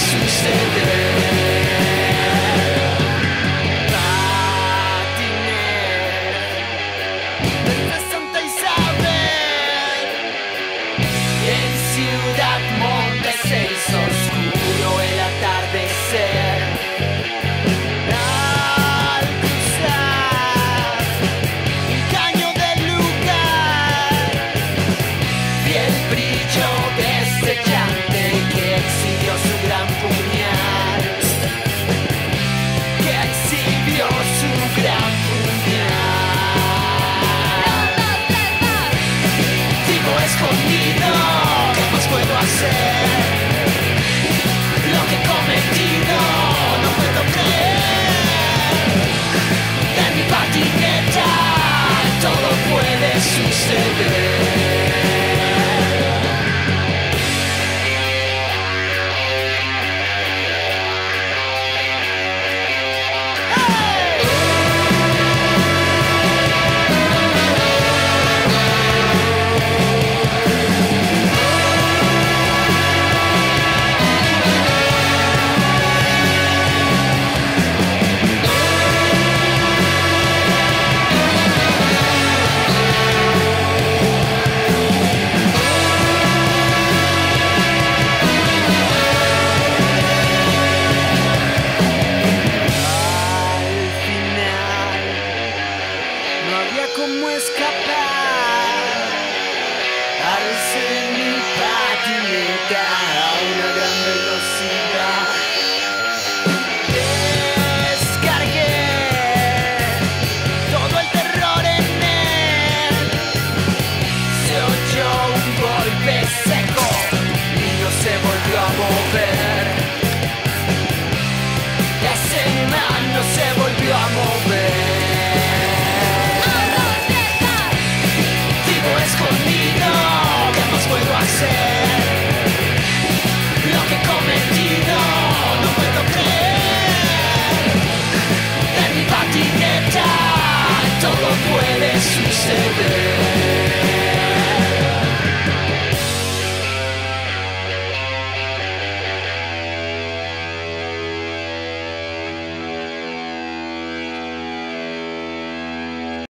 Ciudad Monte se hizo oscuro el atardecer. Al cruzar un caño del lugar, vi el brillo destellante que exhibió su gran puñal. Que exhibió su gran puñal. Vivo escondido. Puedo hacer lo que he cometido, no puedo creer. En mi patineta todo puede suceder. Cómo escapar al ser mi patineta.